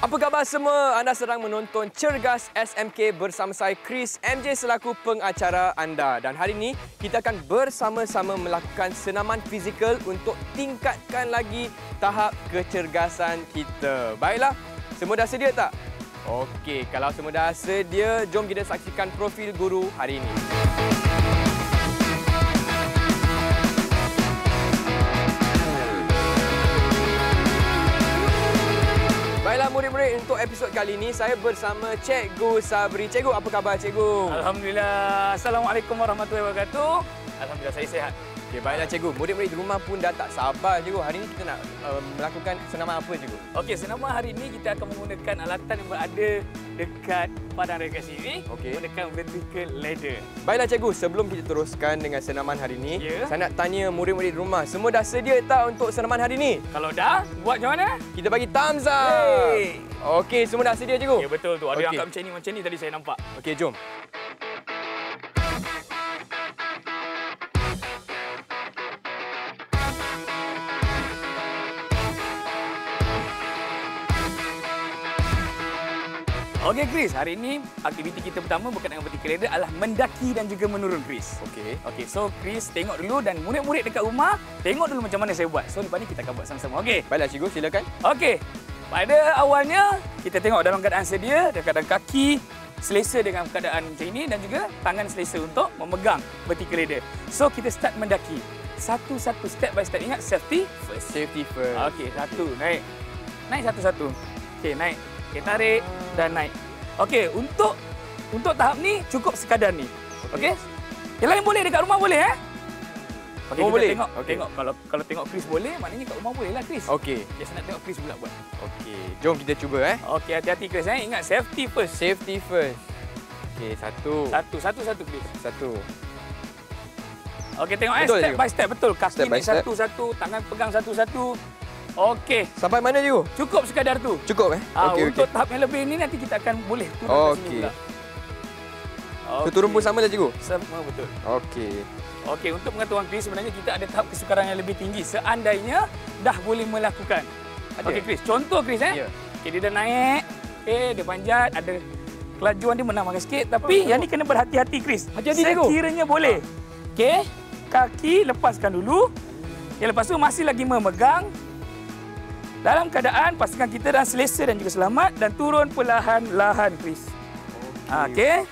Apa khabar semua? Anda sedang menonton Cergas SMK bersama saya Chris MJ selaku pengacara anda. Dan hari ini kita akan bersama-sama melakukan senaman fizikal untuk tingkatkan lagi tahap kecergasan kita. Baiklah, semua dah sedia tak? Okey, kalau semua dah sedia, jom kita saksikan profil guru hari ini. Baiklah murid-murid, untuk episod kali ini saya bersama Cikgu Sabri. Cikgu, apa khabar Cikgu? Alhamdulillah. Assalamualaikum warahmatullahi wabarakatuh. Alhamdulillah saya sihat. Okey, baiklah Cikgu. Murid-murid di rumah pun dah tak sabar Cikgu. Hari ini kita nak melakukan senaman apa Cikgu? Okey, senaman hari ini kita akan menggunakan alatan yang berada dekat padang rekreasi ini. Okey. Menggunakan vertical ladder. Baiklah Cikgu, sebelum kita teruskan dengan senaman hari ini, Ya. saya nak tanya murid-murid di rumah, semua dah sedia tak untuk senaman hari ini? Kalau dah, buat macam mana? Kita bagi thumbs up. Hey. Okey, semua dah sedia Cikgu? Ya betul tu. Ada Okey. yang angkat macam ni tadi saya nampak. Okey, jom. Okey Chris, hari ini aktiviti kita pertama berkaitan dengan vertical ladder adalah mendaki dan juga menurun Chris. Okey. Okey, so Chris tengok dulu dan murid-murid dekat rumah tengok dulu macam mana saya buat. So lepas ni kita akan buat sama-sama. Okey. Baiklah Cikgu, silakan. Okey. Pada awalnya kita tengok dalam keadaan sedia, dalam keadaan kaki selesa dengan keadaan macam ini dan juga tangan selesa untuk memegang vertical ladder. So kita start mendaki. Satu-satu step by step. Ingat safety first. Safety first. Okey, satu naik. Naik satu-satu. Okey, naik. Okey, tarik dan naik. Okey, untuk tahap ni cukup sekadar ni. Okey. Yang lain boleh dekat rumah boleh Okey, Oh, kita boleh? tengok. Okey. Tengok kalau tengok Chris boleh, maknanya kat rumah boleh lah Chris. Okey. Okay, saya nak tengok Chris pula buat. Okey, jom kita cuba Okey, hati-hati Chris Ingat safety first. Safety first. Okey, satu. Satu Chris. Satu. Okey, tengok Betul, step Cikgu? by step betul. Kaki Step by ni step. satu-satu, tangan pegang satu-satu. Okey, Sampai mana Cikgu? cukup sekadar tu. Cukup Okey, Untuk tahap yang lebih ni nanti kita akan boleh turun ke sini Okey. pula. So, turun pun sama lah Cikgu? Sama betul. Okey. Okey, untuk pengetahuan Chris sebenarnya kita ada tahap kesukaran yang lebih tinggi seandainya dah boleh melakukan. Ada? Okey Chris, contoh Chris Ya. Okey, dia dah naik. Dia panjat, ada kelajuan dia menambahkan sikit tapi yang ni kena berhati-hati Chris. Hati-hati, Cikgu. Sekiranya boleh. Okey, kaki lepaskan dulu. Okey, lepas tu masih lagi memegang. Dalam keadaan pastikan kita dah selesa dan juga selamat dan turun perlahan-lahan Chris. Okey.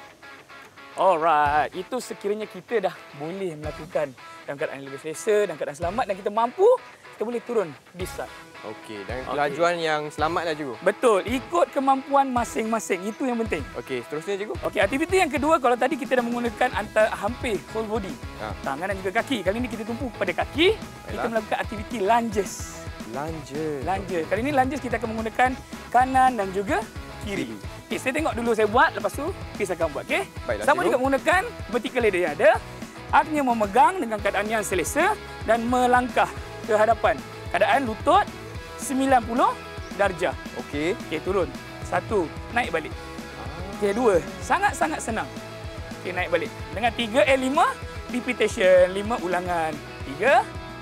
Alright, itu sekiranya kita dah boleh melakukan dalam keadaan yang lebih selesa, dalam keadaan selamat dan kita mampu, kita boleh turun di start. Okey, dan kelajuan yang selamat lah Cikgu. Betul, ikut kemampuan masing-masing. Itu yang penting. Okey, seterusnya Cikgu. Okey, aktiviti yang kedua, kalau tadi kita dah menggunakan hampir whole body. Tangan dan juga kaki. Kali ini kita tumpu pada kaki, kita melakukan aktiviti lunges. Lunges. Kali ini lunges kita akan menggunakan kanan dan juga kiri. Okey, saya tengok dulu saya buat, lepas tu Chris akan buat. Okey? Baiklah, Sama Cikgu. juga menggunakan vertical ladder yang ada. Artinya memegang dengan keadaan yang selesa dan melangkah ke hadapan. Keadaan lutut 90 darjah. Okey. Okey, turun. Satu, naik balik. Okey, dua. Sangat-sangat senang. Okey, naik balik. Dengan tiga, lima, repetition. 5 ulangan. 3,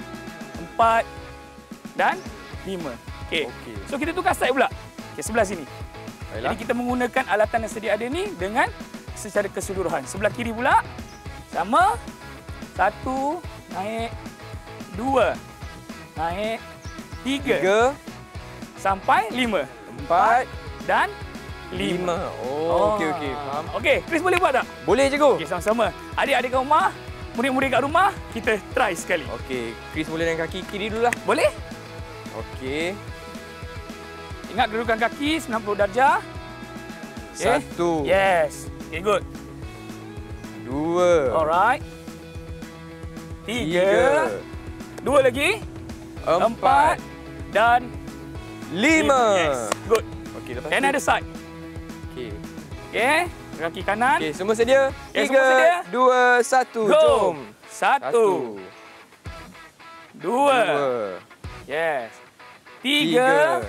4 dan 5. Okey. Okey. So, kita tukar side pula. Okey, sebelah sini. Baiklah. Jadi, kita menggunakan alatan yang sedia ada ni dengan secara keseluruhan. Sebelah kiri pula, sama. 1, naik. 2, naik. 3, 3, sampai 5. 4, Dan 5. 5. Oh, okey, faham. Okey, Chris boleh buat tak? Boleh Cikgu. Okey, sama-sama. Adik-adik kat rumah, murid-murid kat rumah, kita try sekali. Okey, Chris boleh dengan kaki kiri dululah. Boleh? Okey. Ingat kedudukan kaki 90 darjah. Okey. 1, Yes. Okey, good. 2, Alright. 3. 2 lagi. 4 dan 5. Yes. Good. Okey, lepas Another side. Okey. Okey, kaki kanan. Okey, semua sedia? Okey, semua sedia? 3, 2, 1. Go. Jom. 1, 2. Yes. 3,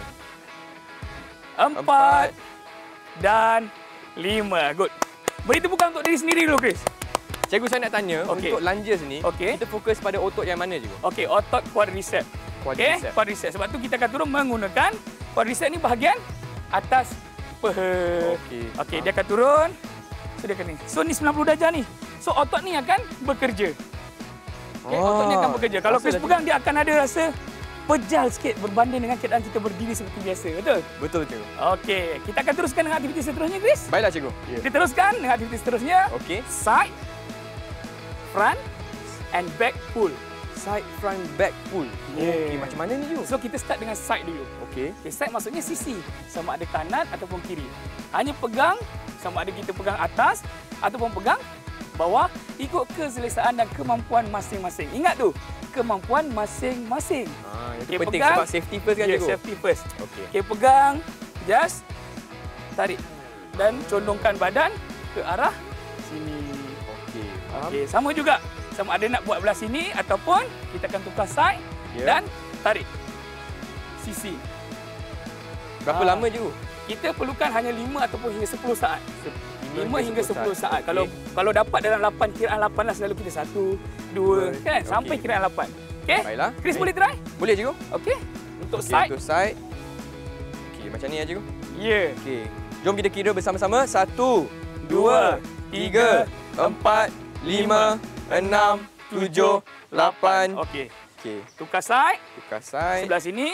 4 dan 5. Good. Beri tepukan untuk diri sendiri dulu, Chris. Cikgu, saya nak tanya, Okey. untuk lunges ni, Okey. kita fokus pada otot yang mana Cikgu? Okey, otot quadricep. Quadricep. Okey, quadricep. Sebab tu kita akan turun menggunakan quadricep ni bahagian atas paha. Okey, dia akan turun. So dia akan ni. So ni 90 darjah ni. So otot ni akan bekerja. Okey, otot ni akan bekerja. Kalau Chris pegang dia akan ada rasa pejal sikit berbanding dengan keadaan kita berdiri seperti biasa. Betul? Betul, cikgu. Okey, kita akan teruskan dengan aktiviti seterusnya, Chris. Baiklah, cikgu. Kita teruskan dengan aktiviti seterusnya. Okey. Side, front and back pull. Side, front, back, pull. Okey, macam mana ni, cikgu? So kita start dengan side dulu. Okey. Side maksudnya sisi, sama ada kanan ataupun kiri. Hanya pegang, sama ada kita pegang atas ataupun pegang bawah, ikut keselesaan dan kemampuan masing-masing. Ingat tu, kemampuan masing-masing. Itu penting sebab safety first kan, cikgu? Safety first. Okey. Okey, pegang, just tarik dan condongkan badan ke arah sini. Okey. Okey, sama juga. Sama ada nak buat belah sini ataupun kita akan tukar side dan tarik sisi. Berapa lama, cikgu? Kita perlukan hanya 5 ataupun hingga 10 saat. 5 hingga 10 saat. Okay. Kalau dapat dalam 8, kiraan 8 lah selalu kita 1, 2 kan sampai kiraan 8. Okey? Baiklah. Chris boleh try? Boleh, cikgu. Okey. Untuk side. Untuk side. Okey, macam ni ya, cikgu. Ya. Okey. Jom kita kira bersama-sama. 1, 2, 3, 4, 5, 6, 7, 8. Okey. Okey. Tukar side. Tukar side. Sebelah sini.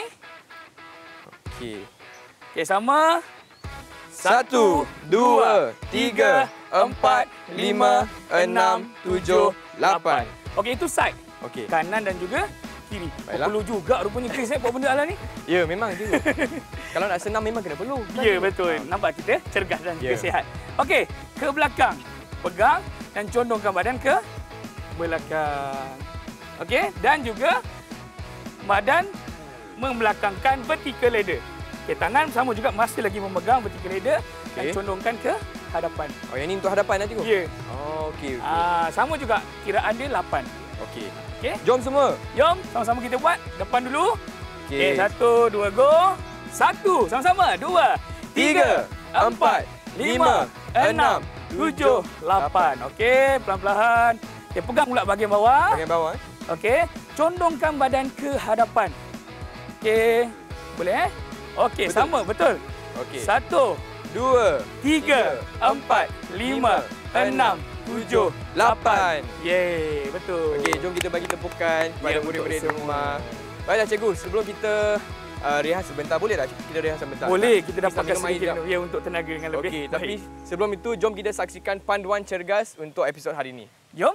Okey. Okey, sama. 1, 2, 3, 4, 5, 6, 7, 8. Okey, itu side. Okey. Kanan dan juga kiri. Baiklah. Perlu juga rupanya Chris buat benda ala ni. Ya, memang, cikgu. Kalau nak senam memang kena perlu. Ya, betul. Nampak kita cergas dan juga sihat. Okey, ke belakang. Pegang dan condongkan badan ke belakang. Okey, dan juga badan membelakangkan vertical ladder. Okey, tangan sama juga masih lagi memegang vertical ladder dan condongkan ke hadapan. Oh, yang ni untuk hadapan lah, cikgu? Ya. Oh, okey. Sama juga kiraan dia 8. Okey. Okey. Jom semua. Jom sama-sama kita buat. Depan dulu. Okey. 1, 2, go. 1, sama-sama. 2, 3, 4, 5, 6, 7, 8. Okey, pelan-pelan. Okey, pegang pula bahagian bawah. Bahagian bawah. Okey, condongkan badan ke hadapan. Okey, boleh Okey, sama, betul. Okey. 1, 2, 3, 4, 5, 6, 7, 8. Yeay, betul. Okey, jom kita bagi tepukan kepada murid-murid di rumah. Baiklah, cikgu, sebelum kita rehat sebentar, boleh tak kita rehat sebentar? Boleh, kita dapatkan minum air sedikit ya untuk tenaga dengan lebih. Okey, tapi sebelum itu jom kita saksikan panduan cergas untuk episod hari ini. Jom.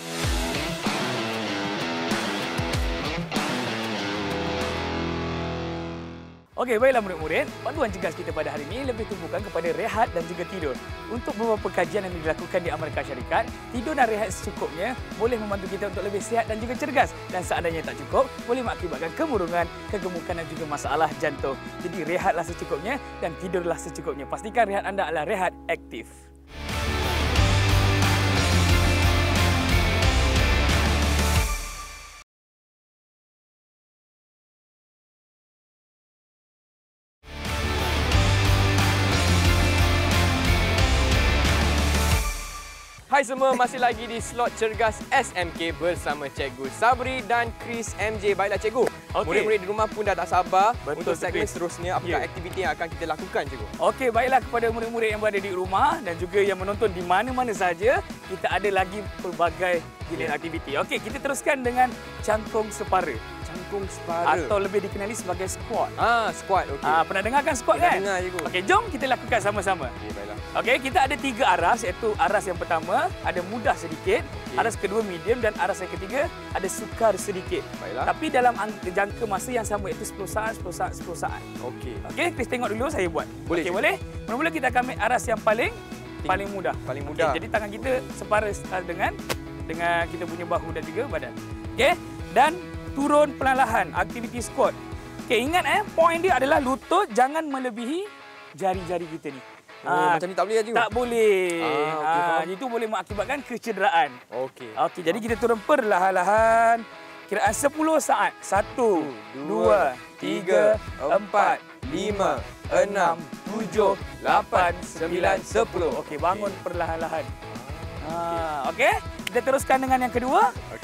Okey, baiklah murid-murid. Panduan cergas kita pada hari ini lebih tumpukan kepada rehat dan juga tidur. Untuk beberapa kajian yang dilakukan di Amerika Syarikat, tidur dan rehat secukupnya boleh membantu kita untuk lebih sihat dan juga cergas. Dan seandainya tak cukup, boleh mengakibatkan kemurungan, kegemukan dan juga masalah jantung. Jadi rehatlah secukupnya dan tidurlah secukupnya. Pastikan rehat anda adalah rehat aktif. Hai semua, masih lagi di slot cergas SMK bersama Cikgu Sabri dan Chris MJ. Baiklah, cikgu. Murid-murid di rumah pun dah tak sabar untuk segmen seterusnya. Apakah aktiviti yang akan kita lakukan, cikgu? Okey, baiklah kepada murid-murid yang berada di rumah dan juga yang menonton di mana-mana saja, kita ada lagi pelbagai jenis aktiviti. Okey, kita teruskan dengan cangkung separa. Cangkung separa. Atau lebih dikenali sebagai squat. Squat. Okey. Pernah dengarkan squat kan? Dengar, cikgu. Okey, jom kita lakukan sama-sama. Okey, baiklah. Okey, kita ada 3 aras, iaitu aras yang pertama ada mudah sedikit, aras kedua medium dan aras yang ketiga ada sukar sedikit. Baiklah. Tapi dalam jangka masa yang sama, iaitu 10 saat, 10 saat, 10 saat. Okey. Okey, Chris tengok dulu saya buat. Boleh. Okey, boleh? Mula-mula kita akan ambil aras yang paling mudah. Paling mudah. Okay, jadi tangan kita separa dengan kita punya bahu dan juga badan. Okey, dan turun perlahan-lahan aktiviti squat. Okey, ingat poin dia adalah lutut jangan melebihi jari-jari kita ni. Macam ni tak boleh, cikgu? Tak boleh. Okey, itu boleh mengakibatkan kecederaan. Okey. Okey, jadi kita turun perlahan-lahan. Kiraan 10 saat. 1, 2, 3, 4, 5, 6, 7, 8, 9, 10. Okey, bangun perlahan-lahan. Okey. Kita teruskan dengan yang kedua.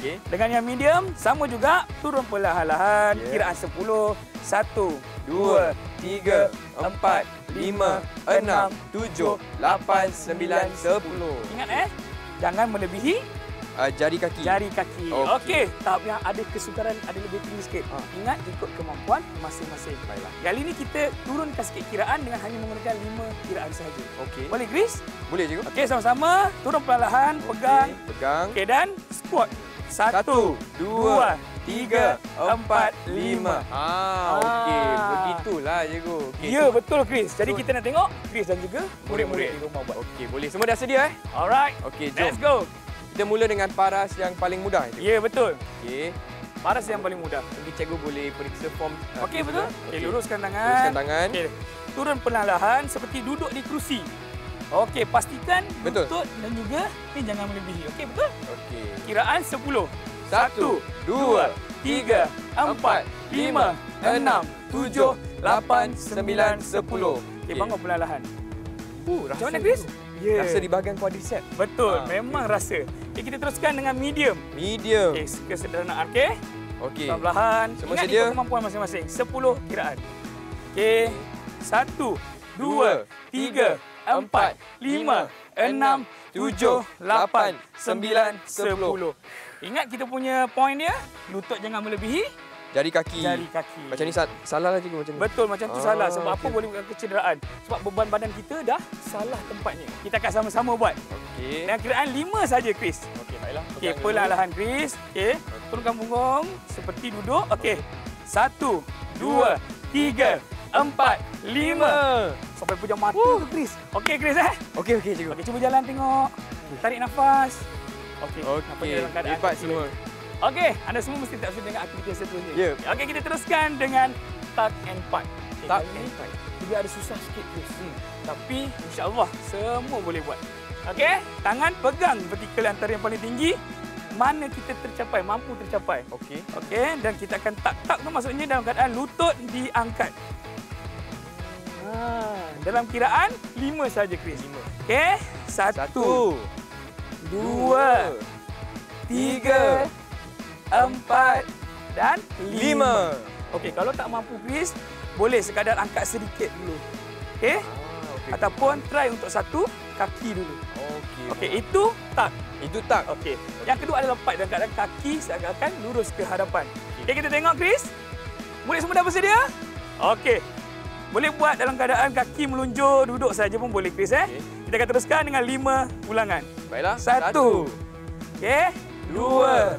Okey. Dengan yang medium, sama juga. Turun perlahan-lahan. Kiraan 10. 1, 2, 3, 4, 5, 6, 7, 8, 9, 10. Ingat jangan melebihi jari kaki. Jari kaki. Okey. Tahap yang ada kesukaran ada lebih tinggi sikit. Ingat ikut kemampuan masing-masing. Baiklah. Kali ini kita turunkan sikit kiraan dengan hanya menggunakan 5 kiraan sahaja. Okey. Boleh, Chris? Boleh cikgu. Okey, sama-sama. Turun perlahan, pegang. Pegang. Okey, dan squat. 1, 2, 3, 4, 5. Okey. Begitulah cikgu. Okay, ya, betul, Chris. Jadi kita nak tengok Chris dan juga murid-murid di rumah buat. Okey, boleh. Semua dah sedia Alright. Okey, jom. Let's go. Kita mula dengan paras yang paling mudah. Ya, betul. Okey. Paras yang paling mudah. Jadi cikgu boleh periksa form. Okey, betul. Okey, luruskan tangan. Luruskan tangan. Okey. Turun perlahan seperti duduk di kerusi. Okey, pastikan lutut dan juga ni jangan melebihi. Okey, betul? Okey. Kiraan 10. 1, 2, 3, 4, 5, 6, 7, 8, 9, 10. Okey, bangun perlahan. Macam mana, Rasa Chris? Yeah. Rasa di bahagian quadricep. Betul, memang rasa. Okey, kita teruskan dengan medium. Medium. Okey, kesederhanaan. Okey. Okey. Perlahan. Semua Ingat sedia? ikut kemampuan masing-masing. 10 kiraan. Okey. 1, 2, 3, 4, 5, 6, 7, 8, 9, 10. Ingat kita punya poin dia, lutut jangan melebihi Jari kaki. jari kaki. Macam ni salah lah cikgu macam ni. Betul, macam tu salah. Sebab apa okey. boleh bukan kecederaan? Sebab beban badan kita dah salah tempatnya. Kita akan sama-sama buat. Okey. Dan kiraan 5 saja, Chris. Okey, baiklah. Okey, perlahan, Chris. Okey. Turunkan punggung seperti duduk. Okey. 1, 2, 3, 4, 5. Sampai pejam mata tu, Chris. Okey, Chris Okey, cikgu. Okey, cuba jalan tengok. Tarik nafas. Okey. Okey. Lipat semua. Okey, anda semua mesti tak sudah dengan aktiviti seterusnya. Ya. Okey, kita teruskan dengan tuck and part. Okay, Tuck kali and ni part. Dia ada susah sikit, Chris. Tapi insya-Allah semua boleh buat. Okey, tangan pegang vertikal antara yang paling tinggi. Mana kita tercapai, mampu tercapai. Okey. Okey, dan kita akan tak tu maksudnya dalam keadaan lutut diangkat. Dalam kiraan 5 saja, Chris. 5. Okey, 1, 2, 3, 4 dan 5. Okey, kalau tak mampu, Chris, boleh sekadar angkat sedikit dulu. Okey? Ataupun try untuk satu kaki dulu. Okey. Okey, itu tak. Itu tak. Okey. Yang kedua adalah part dalam keadaan kaki seakan-akan lurus ke hadapan. Okey, kita tengok, Chris. Murid semua dah bersedia? Okey. Boleh buat dalam keadaan kaki melunjur, duduk saja pun boleh, Chris. Okey. Kita akan teruskan dengan 5 ulangan. Baiklah. 1. Okey. 2.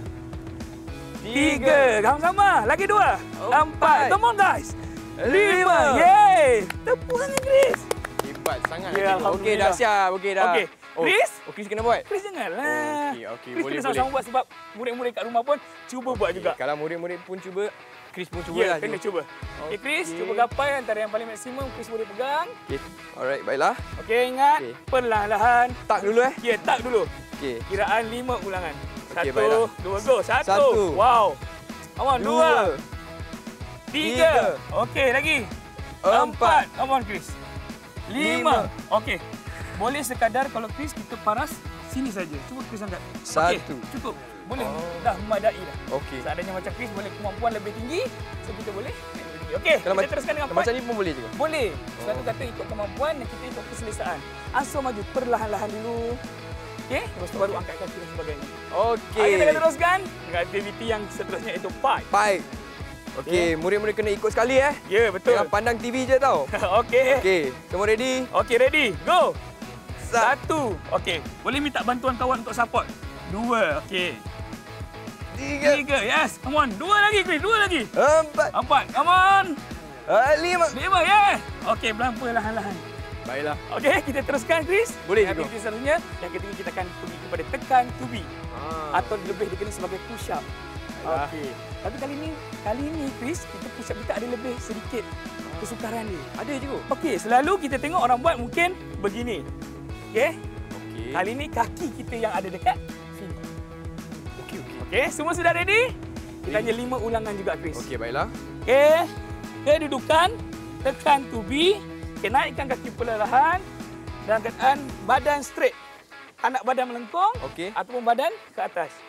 3. Sama-sama. Lagi 2. 4. Come on, guys. 5. Yeay. Tepuk tangan, Chris. Hebat sangat. Ya, Okey, dah siap. Okey, dah. Okey. Chris? Chris kena buat. Chris janganlah. Okey, Chris boleh, kena sama-sama buat sebab murid-murid kat rumah pun cuba buat juga. Kalau murid-murid pun cuba, Chris pun cuba Ya, lah. kena cuba. Okey, Chris, cuba gapai antara yang paling maksimum Chris boleh pegang. Okey. Alright, baiklah. Okey, ingat Okey. perlahan-lahan. Tak dulu Ya, tak dulu. Okey. Kiraan 5 ulangan. Okey, 1, baiklah. 2, go. 1. 1. Wow. Come on, 2. 3. 3. Okey, lagi. 4. Come on, Chris. 5. Okey. Boleh sekadar kalau Chris kita paras sini saja. Cuba Chris angkat. Okey, 1. cukup. Boleh. Dah memadai dah. Okey. Seadanya macam Chris boleh kemampuan lebih tinggi, so kita boleh lebih tinggi. Okey, kita teruskan dengan part. macam ni pun boleh juga. Boleh. Satu kata ikut kemampuan dan kita ikut keselesaan. Ansur maju perlahan-lahan dulu. Okey, lepas tu baru angkat kaki dan sebagainya. Okey. Kita akan teruskan dengan aktiviti yang seterusnya iaitu pipe. Baik. Okey, murid-murid kena ikut sekali Ya, betul. Jangan pandang TV je tau. Okey. Okey, semua ready? Okey, ready. Go. 1. Okey. Boleh minta bantuan kawan untuk support. 2. Okey. 3. 3. Yes. Come on. 2 lagi, Chris. 2 lagi. 4. 4. Come on. 5. 5. Yes. Okey, perlahan-lahan. Baiklah. Okey, kita teruskan, Chris. Boleh juga. Aktiviti seterusnya, yang ketiga kita akan pergi kepada tekan tubi. Atau lebih dikenal sebagai push up. Okey. Tapi kali ini Chris, kita push up kita ada lebih sedikit kesukaran dia. Ada juga. Okey, selalu kita tengok orang buat mungkin begini. Okey? Okey. Kali ini kaki kita yang ada dekat sini. Okey. Okey, semua sudah ready? Kita hanya 5 ulangan juga, Chris. Okey, baiklah. Okey. Kedudukan, tekan tubi. Okey, naikkan kaki perlahan dalam keadaan badan straight. Anak badan melengkung Okey. ataupun badan ke atas. Okey.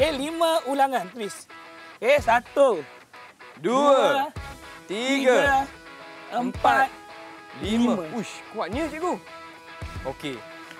Okey, 5 ulangan, Chris. Okey, 1, 2, 3, 4, 5. Uish, kuatnya cikgu. Okey.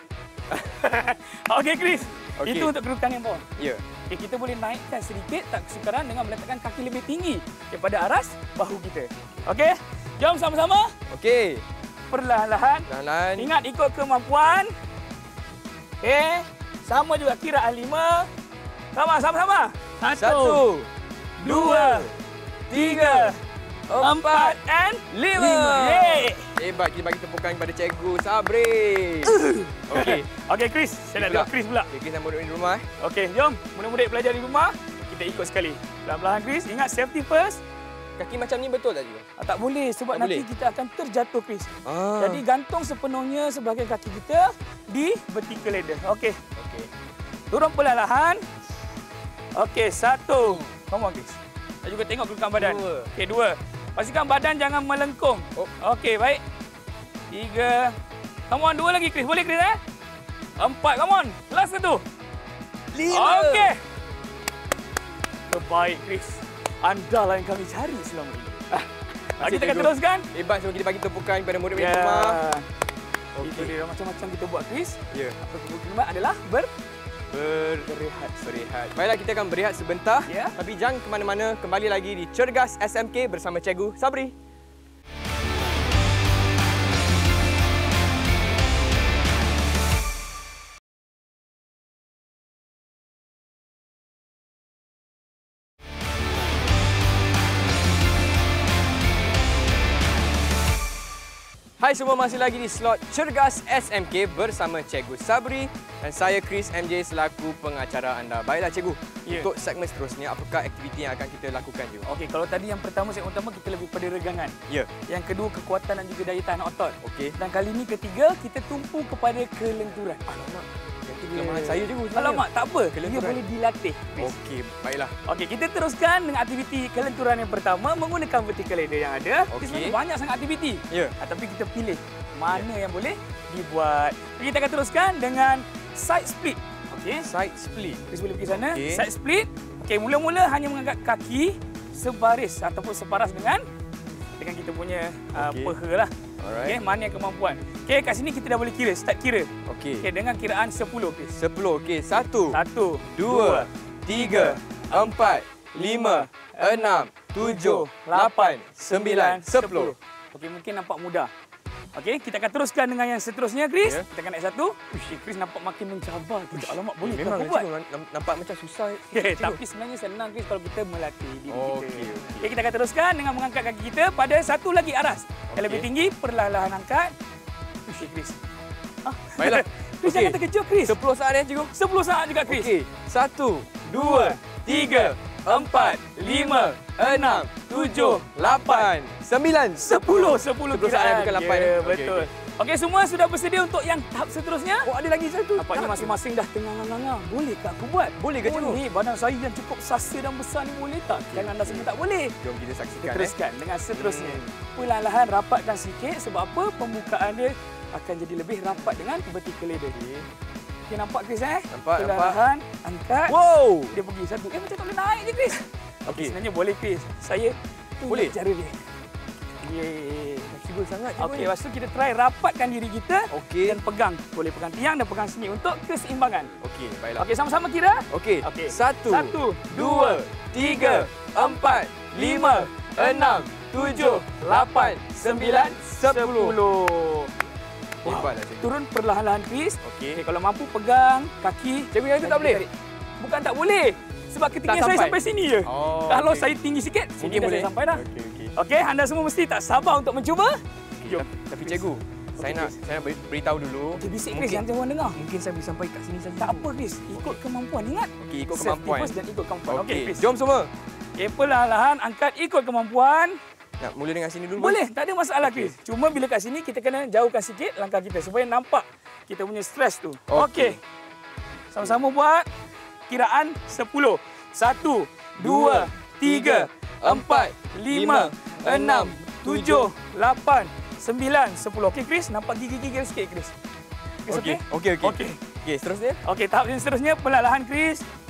Okey, Chris. Okey. Itu untuk kedudukan yang bawah. Ya. Okey, kita boleh naikkan sedikit tak kesukaran dengan meletakkan kaki lebih tinggi daripada aras bahu kita. Okey, jom sama-sama. Okey. Perlahan-lahan. Perlahan. Ingat ikut kemampuan. Okey, sama juga kiraan 5. Sama-sama. 1, 2, 3, 4 and 5. Yeay. Hebat, kita bagi tepukan kepada Cikgu Sabri. Okey. Okey, Chris. Saya nak tengok Chris pula. Okey, kita murid di rumah. Okey, jom. Murid-murid belajar di rumah. Kita ikut sekali. Perlahan-lahan, Chris. Ingat safety first. Kaki macam ni betul tak cikgu? Tak boleh sebab Tak nanti boleh? kita akan terjatuh, Chris. Ah. Jadi gantung sepenuhnya sebahagian kaki kita di vertical ladder. Okey. Okey. Turun perlahan-lahan. Okey, 1. Come on, Chris. Saya juga tengok kedudukan badan. 2. Okey, 2. Pastikan badan jangan melengkung. Oh. Okey, baik. 3. Come on, 2 lagi, Chris. Boleh, Chris, 4. Come on. Last 1. 5. Okey. Terbaik, Chris. Anda lah yang kami cari selama ini. Kita akan teruskan. Hebat, so kita bagi tepukan kepada murid-murid Ya. di rumah. Itu dia macam-macam kita buat, Chris. Ya. Apa kelima adalah berehat. Berehat. Baiklah, kita akan berehat sebentar. Ya. Tapi jangan ke mana-mana. Kembali lagi di Cergas SMK bersama Cikgu Sabri. Hai semua, masih lagi di slot Cergas SMK bersama Cikgu Sabri dan saya Chris MJ selaku pengacara anda. Baiklah cikgu, Ya. untuk segmen seterusnya apakah aktiviti yang akan kita lakukan cikgu? Okey, kalau tadi yang pertama, segmen utama kita lebih pada regangan. Ya. Yang kedua, kekuatan dan juga daya tahan otot. Okey. Dan kali ini ketiga, kita tumpu kepada kelenturan. Alamak, yang tu kelemahan saya cikgu sebenarnya. Alamak, tak apa. Dia Kelenturan. boleh dilatih. Okey, baiklah. Okey, kita teruskan dengan aktiviti kelenturan yang pertama menggunakan vertical ladder yang ada. Okey. Sebenarnya banyak sangat aktiviti. Ya. Tapi kita pilih mana yang boleh dibuat. Jadi kita akan teruskan dengan side split. Okey. Side split. Chris boleh pergi sana. Okey. Side split. Okey, mula-mula hanya mengangkat kaki sebaris ataupun separas dengan kita punya Okey. peha lah. Alright. Okey, mana yang kemampuan. Okey, kat sini kita dah boleh kira, start kira. Okey. Okey, dengan kiraan 10, Chris. 10. Okey, 1, 1, 2, 3, 4, 5, 6, 7, 8, 9, 10. Okey, mungkin nampak mudah. Okey, kita akan teruskan dengan yang seterusnya, Chris. Ya. Kita akan naik 1. Chris nampak makin mencabar. Alamak, boleh Memang ke aku buat? cikgu nampak macam susah. Okay, cikgu. tapi sebenarnya senang, Chris, kalau kita melatih diri kita. Okey. Okey, kita akan teruskan dengan mengangkat kaki kita pada satu lagi aras. Yang Okey. lebih tinggi, perlahan-lahan angkat. Okey, Chris. Baiklah. Chris, Okey. jangan terkejut, Chris. 10 saat ya cikgu. 10 saat juga, Chris. Okey. 1, 2, 3, 4, 5, 6, 7, 8, 9, 10. 10 saat bukan 8. Ya, betul. Okey, semua sudah bersedia untuk yang tahap seterusnya? Oh, ada lagi satu. Nampaknya masing-masing dah tengah-tengah. Boleh tak aku buat? Boleh ke, cikgu? Boleh. Badan saya yang cukup sasa dan besar ni boleh tak? Jangan anda semua tak boleh. Jom kita Kita saksikan. teruskan dengan seterusnya. Perlahan-lahan rapatkan sikit sebab apa? Pembukaan dia akan jadi lebih rapat dengan vertical ladder. Okey, nampak Chris Nampak, Perlahan angkat. Wow. Dia pergi satu. Macam tak boleh naik je, Chris. Okey. Sebenarnya boleh, Chris. Saya Boleh? cara dia. Yeay. Fleksibel sangat cikgu. Okey, lepas tu kita try rapatkan diri kita Okey. dan pegang. Boleh pegang tiang dan pegang sini untuk keseimbangan. Okey, baiklah. Okey, sama-sama kira. Okey. Okey. 1, 2, 3, 4, 5, 6, 7, 8, 9, 10. Hebatlah cikgu. Turun perlahan-lahan, Chris. Okey. Okey, kalau mampu pegang kaki. Cikgu, yang itu tak boleh? Bukan tak boleh. Sebab ketinggian Tak saya sampai? sampai sini je. Oh, Kalau okey. saya tinggi sikit, Mungkin sini dah boleh. saya sampai dah. Okey, okey. Okey, anda semua mesti tak sabar untuk mencuba. Jom. Tapi cikgu, saya nak beritahu dulu. Okey, bisik, Chris, yang orang dengar. Mungkin saya boleh sampai kat sini saja. Tak apa, Chris. Ikut kemampuan. Ingat? Okey, ikut Safety kemampuan. first dan ikut kemampuan. Okey, Okey, Chris. jom semua. Okey, perlahan-lahan angkat ikut kemampuan. Nak mula dengan sini dulu. Boleh, tak ada masalah, Chris. Cuma bila kat sini, kita kena jauhkan sikit langkah kita supaya nampak kita punya stres tu. Okey. Sama-sama buat. Kiraan 10. 1, 2, 3, 4, 5, 6, 7, 8, 9, 10. Okey, Chris. Nampak gigi-gigi sikit, Chris. Chris, Okey, okey? okey, okey. Okey. Okey, seterusnya. Okey, tahap yang seterusnya perlahan-lahan, Chris.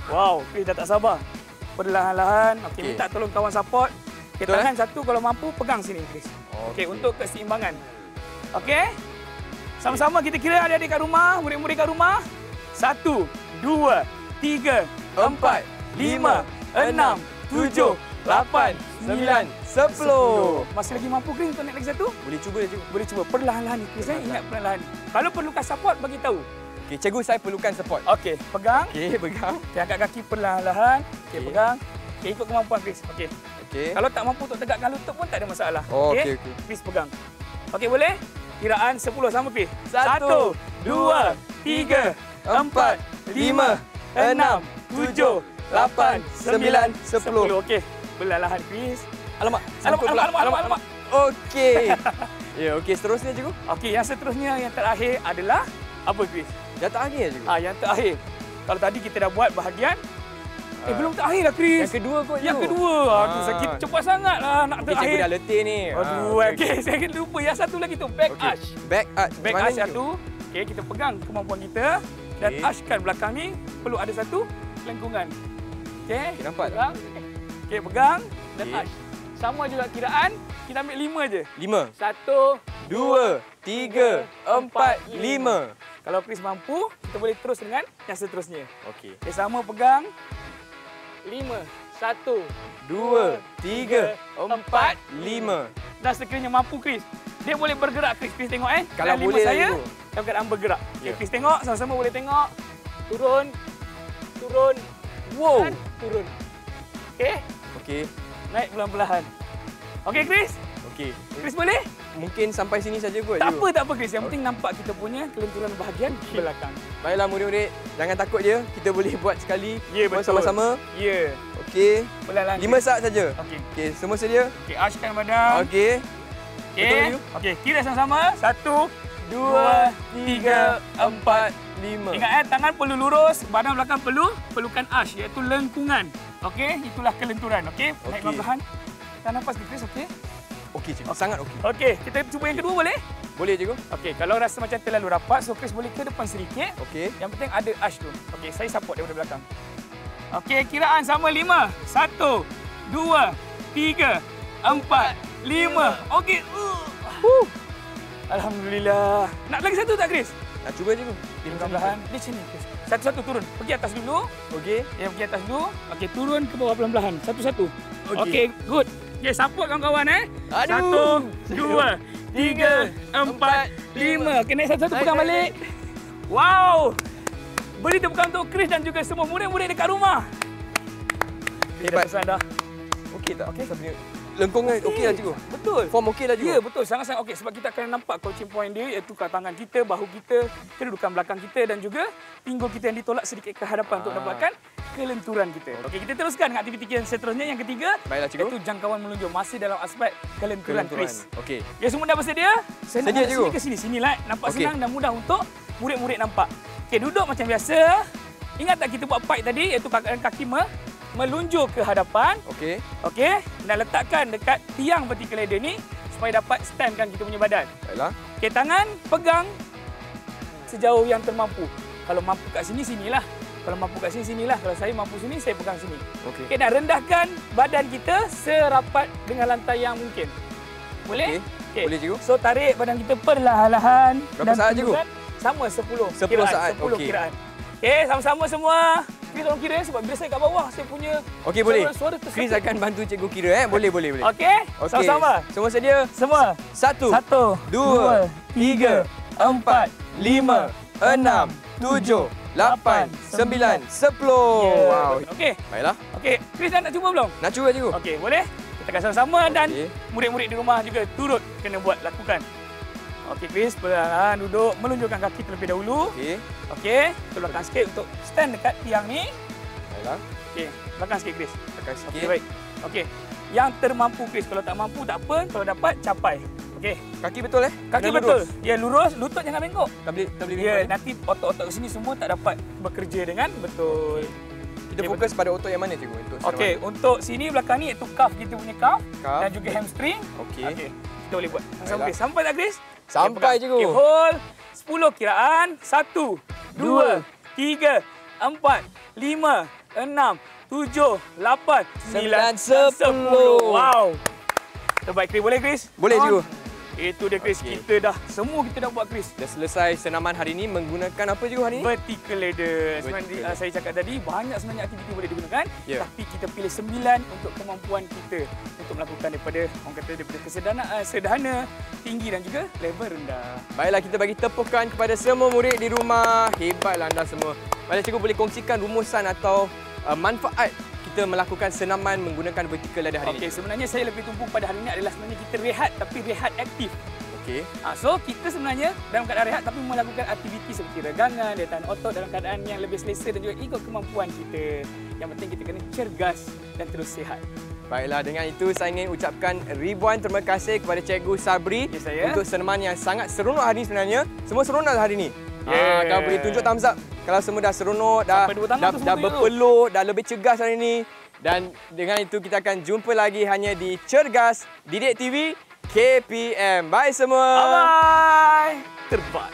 Wow, Chris dah tak sabar. Perlahan-lahan. Okey, Okey. minta tolong kawan support. Okey, Betul, tangan satu kalau mampu pegang sini, Chris. Okey, untuk keseimbangan. Okey. Sama-sama kita kira adik-adik kat rumah, murid-murid kat rumah. 1, 2, 3, 4, 5, 6, 7, 8, 9, 10. Masih lagi mampu, Chris, untuk naik lagi satu? Boleh cuba je, cikgu. Boleh cuba. Perlahan-lahan ni, Chris. Ingat perlahan-lahan. Kalau perlukan support, bagi tahu. Okey, cikgu saya perlukan support. Okey, pegang. Okey, pegang. Okey, angkat kaki perlahan-lahan. Okey, Okey. pegang. Okey, ikut kemampuan Chris. Okey. Okey. Kalau tak mampu untuk tegakkan lutut pun tak ada masalah. Oh, okey, okey. Chris pegang. Okey, boleh? Kiraan 10 sama Chris. 1, 2, 3, 4, 5, 6, 7, 8, 9, 10. Okey. Perlahan-lahan Chris. Alamak, Alamak. Okey. Ya, okey, seterusnya cikgu. Okey, yang seterusnya yang terakhir adalah apa Chris? Dah tak lagi ya, cikgu. Yang terakhir. Kalau tadi kita dah buat bahagian belum terakhir lah Chris. Yang kedua kot, Yang cikgu. kedua. Aduh, sakit cepat sangatlah nak Okey, cikgu terakhir. dah letih ni. Aduh, okey, saya lupa. Yang satu lagi tu back Okey. arch. Back arch. Back Mana arch ni, cikgu? satu. Okey, kita pegang kemampuan kita dan Okey. archkan belakang ni perlu ada satu lengkungan. Okey. Okey, nampak tak? Pegang. Okey, pegang dan Okey. arch. Sama juga kiraan, kita ambil 5 je. 5, 1, 2, 3, 4, 5. Kalau Chris mampu, kita boleh terus dengan yang seterusnya. Okey. Okey, sama pegang. 5, 1, 2, 3, 4, 5. Dan sekiranya mampu Chris, dia boleh bergerak Chris. Chris tengok Kalau Dan lima boleh lah, saya cikgu. dalam keadaan bergerak. Ya. Chris tengok, sama-sama boleh tengok. Turun. Wow. Dan turun. Okey, Okey. naik pelan-pelan. Okey Chris, Okey. Chris boleh? Mungkin sampai sini saja kot, Tak cikgu. apa Chris. Yang penting nampak kita punya kelenturan bahagian belakang. Baiklah murid-murid, jangan takut je. Kita boleh buat sekali. Ya, Buat betul. sama-sama. Ya, Okey. pelan-pelan. 5 saat saja. Okey. Okey, semua sedia? Okey, archkan badan. Okey. Okey. Betul, Okey, kira sama-sama. 1, 2, 3, 4, 5. Ingat tangan perlu lurus, badan belakang perlukan arch iaitu lengkungan. Okey, itulah kelenturan. Okey, naik Okey. perlahan. Tahan nafas Chris, okey? Okey, cikgu. Sangat okey. Okey, kita cuba yang kedua boleh? Boleh, cikgu? Okey, kalau rasa macam terlalu rapat, so Chris boleh ke depan sedikit. Okey. Yang penting ada arch tu. Okey, saya support daripada belakang. Okey, kiraan sama 5. 1, 2, 3, 4, 5. Okey. Alhamdulillah. Nak lagi satu tak, Chris? Nak cuba, cikgu? Perlahan. Di sini, Chris. Satu-satu turun. Pergi atas dulu. Okey. Ya, pergi atas dulu. Okey, turun ke bawah pelan-pelan. Satu-satu. Okey. Okey, good. Okey, support kawan-kawan Aduh. 1, 2, 3, 4, 5. Okey, naik satu-satu pegang balik. Wow. Beri tepukan untuk Chris dan juga semua murid-murid dekat rumah. Hebat. Dah dah. Okey tak? Okey. Lengkungan okey lah, cikgu? Betul. Form okey lah, cikgu? Ya, betul. Sangat-sangat okey. Sebab kita akan nampak coaching point dia iaitu tangan kita, bahu kita, kedudukan belakang kita dan juga pinggul kita yang ditolak sedikit ke hadapan untuk dapatkan kelenturan kita. Okey, kita teruskan dengan aktiviti yang seterusnya. Yang ketiga, Baiklah, cikgu. iaitu jangkauan melunjur. Masih dalam aspek kelenturan Chris. Okey. Ya, semua dah bersedia? Saya Sedia, nak cikgu. sini ke sini. Sinilah. Nampak Okey. senang dan mudah untuk murid-murid nampak. Okey, duduk macam biasa. Ingat tak kita buat pipe tadi iaitu kaki melunjur ke hadapan. Okey. Okey, dan letakkan dekat tiang vertical ladder ni supaya dapat standkan kita punya badan. Baiklah. Okey, tangan pegang sejauh yang termampu. Kalau mampu kat sini, sinilah. Kalau mampu kat sini, sinilah. Kalau saya mampu sini, saya pegang sini. Okey. Okey, dan rendahkan badan kita serapat dengan lantai yang mungkin. Boleh? Okey. Boleh, cikgu. So, tarik badan kita perlahan-lahan. Berapa saat, cikgu? tunjukkan Sama 10 10 kiraan. saat, 10 okey. kiraan. Okey, sama-sama semua. Chris tolong kira sebab bila saya kat bawah, saya punya Okey, boleh. suara tersebut. Chris akan bantu cikgu kira, Boleh. Okey, Okey. sama-sama. Semua sedia? Semua. 1, 1, 2, 3, 4, 5, 6, 7, 8, 9, 10. Wow. Okey. Baiklah. Okey, Chris dah nak cuba belum? Nak cuba, cikgu? Okey, boleh? Kita akan sama-sama dan Okey. murid-murid di rumah juga turut kena buat, lakukan. Okey, Chris, perlahan duduk, melunjurkan kaki terlebih dahulu. Okey. Okey, ke belakang sikit untuk stand dekat tiang ni. Baiklah. Okey, belakang sikit, Chris. Tekan sikit. Okey, baik. Okey, yang termampu, Chris. Kalau tak mampu, tak apa. Kalau dapat, capai. Okey, Kaki betul, kaki Kena betul. lurus. Ya, lurus. Lutut jangan bengkok. Tak boleh Ya, bengkok, nanti otot-otot sini semua tak dapat bekerja dengan betul. Kita Okey, fokus pada otot yang mana, cikgu? Untuk Okey, untuk sini belakang ni iaitu calf, kita punya calf Calf. dan juga hamstring. Okey. Okey, kita boleh buat. Sama Baiklah. Chris. Sampai tak, Chris? Sampai, Okey, cikgu. Okey, hold. 10 kiraan. 1, 2, 3, 4, 5, 7, 8, 9, 10. Wow. Terbaik, Chris. Boleh, Chris? Boleh, cikgu. Itu dia, Chris. Okey. Semua kita dah buat, Chris. Dah selesai senaman hari ini menggunakan apa cikgu hari ini? Vertical ladder. Sebenarnya saya cakap tadi, banyak sebenarnya aktiviti boleh digunakan. Tapi kita pilih 9 untuk kemampuan kita untuk melakukan daripada sederhana, tinggi dan juga level rendah. Baiklah, kita bagi tepukan kepada semua murid di rumah. Hebatlah anda semua. Baiklah, cikgu boleh kongsikan rumusan atau manfaat kita melakukan senaman menggunakan vertical ladder hari ini. Okey, sebenarnya saya lebih tumpu pada hari ini adalah sebenarnya kita rehat, tapi rehat aktif. Okey. So, kita sebenarnya dalam keadaan rehat tapi melakukan aktiviti seperti regangan, daya tahan otot dalam keadaan yang lebih selesa dan juga ikut kemampuan kita. Yang penting kita kena cergas dan terus sihat. Baiklah, dengan itu saya ingin ucapkan ribuan terima kasih kepada Cikgu Sabri untuk senaman yang sangat seronok hari ini sebenarnya. Semua seronok hari ini. Kalau boleh tunjuk thumbs up. Kalau semua dah seronok, dah berpeluh, dah lebih cergas hari ini. Dan dengan itu kita akan jumpa lagi hanya di Cergas Didik TV KPM. Bye semua. Bye. Terbaik.